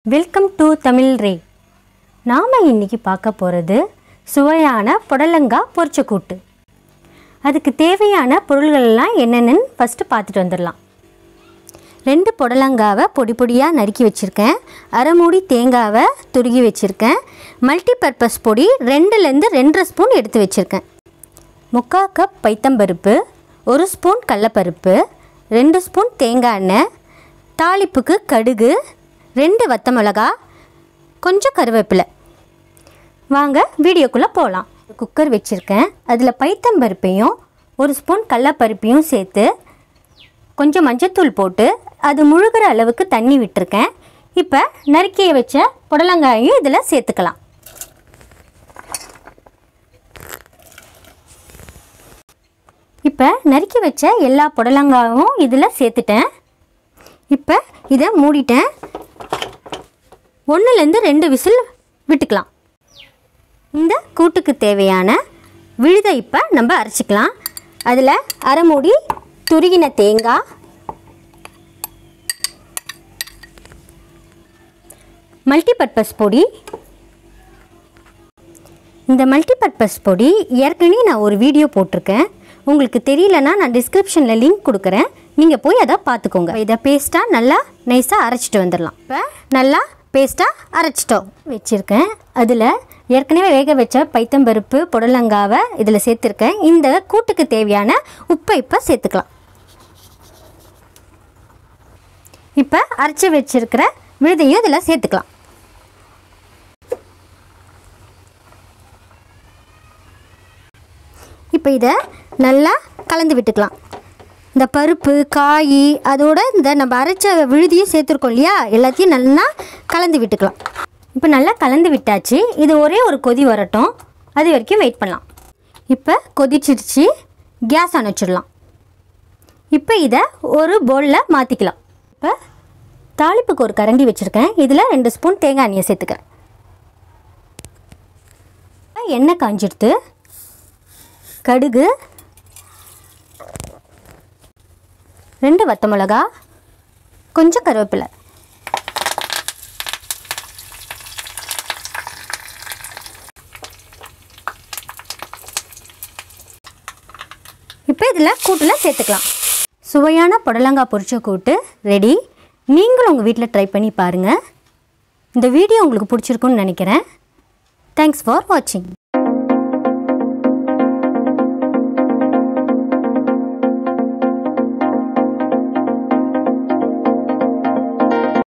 Welcome to Tamil ரே. நாம் இன்றைக்கி பார்க்க போகிறது சுவையான புடலங்காய் பொரிச்ச கூட்டு. அதுக்கு தேவையான பொருள்களெல்லாம் என்னென்னு ஃபஸ்ட்டு பார்த்துட்டு வந்துடலாம். 2 புடலங்காவை பொடி பொடியாக நறுக்கி வச்சுருக்கேன். அரை மூடி தேங்காவை துருகி வச்சுருக்கேன். மல்டிபர்பஸ் பொடி 2லேருந்து 2.5 ஸ்பூன் எடுத்து வச்சுருக்கேன். 3/4 கப் பைத்தம்பருப்பு, 1 ஸ்பூன் கடலைப்பருப்பு, 2 ஸ்பூன் தேங்காய் எண்ணெய், தாளிப்புக்கு கடுகு, 2 வத்த மிளகா, கொஞ்சம் கருவேப்பிலை. வாங்க வீடியோக்குள்ளே போகலாம். குக்கர் வச்சுருக்கேன். அதில் பைத்தம்பருப்பையும் 1 ஸ்பூன் கடலைப்பருப்பையும் சேர்த்து கொஞ்சம் மஞ்சத்தூள் போட்டு அது முழுகிற அளவுக்கு தண்ணி விட்டுருக்கேன். இப்போ நறுக்கிய வச்ச புடலங்காயையும் இதில் சேர்த்துக்கலாம். இப்போ நறுக்கி வச்ச எல்லா புடலங்காயும் இதில் சேர்த்துட்டேன். இப்போ இதை மூடிட்டேன். 1லேருந்து 2 விசில் விட்டுக்கலாம். இந்த கூட்டுக்கு தேவையான விழுதை இப்போ நம்ம அரைச்சிக்கலாம். அதில் அரை மூடி துருகின தேங்காய், மல்டிபர்பஸ் பொடி. இந்த மல்டிபர்பஸ் பொடி ஏற்கனவே நான் ஒரு வீடியோ போட்டிருக்கேன். உங்களுக்கு தெரியலன்னா நான் டிஸ்கிரிப்ஷனில் லிங்க் கொடுக்குறேன், நீங்கள் போய் அதை பார்த்துக்கோங்க. இதை பேஸ்ட்டாக நல்லா நைஸாக அரைச்சிட்டு வந்துடலாம். இப்போ நல்லா பேஸ்ட்டாக அரைச்சிட்டோம் வச்சுருக்கேன். அதில் ஏற்கனவே வேக வச்ச பைத்தம்பருப்பு புடலங்காவை இதில் சேர்த்துருக்கேன். இந்த கூட்டுக்கு தேவையான உப்பை இப்போ சேர்த்துக்கலாம். இப்போ அரைச்சி வச்சுருக்கிற விழுதையும் இதில் சேர்த்துக்கலாம். இப்போ இதை நல்லா கலந்து விட்டுக்கலாம். இந்த பருப்பு, காய், அதோட இந்த நம்ம அரைச்ச விழுதியும் சேர்த்துருக்கோம் இல்லையா, எல்லாத்தையும் நல்லா கலந்து விட்டுக்கலாம். இப்போ நல்லா கலந்து விட்டாச்சு. இது ஒரே ஒரு கொதி வரட்டும், அது வரைக்கும் வெயிட் பண்ணலாம். இப்போ கொதிச்சிருச்சு, கேஸ் அணைச்சிடலாம். இப்போ இதை ஒரு பவுலில் மாற்றிக்கலாம். இப்போ தாளிப்புக்கு ஒரு கரண்டி வச்சுருக்கேன். இதில் 2 ஸ்பூன் தேங்காய் எண்ணெயை சேர்த்துக்கிறேன். எண்ணெய் காஞ்சிடுத்து. கடுகு, 2 வத்த மிளகா, கொஞ்சம் கருவேப்பிலை. இப்போ இதில் கூட்டில் சேர்த்துக்கலாம். சுவையான புடலங்காய் பொரிச்ச கூட்டு ரெடி. நீங்களும் உங்கள் வீட்டில் ட்ரை பண்ணி பாருங்கள். இந்த வீடியோ உங்களுக்கு பிடிச்சிருக்குன்னு நினைக்கிறேன். தேங்க்ஸ் ஃபார் வாட்சிங்.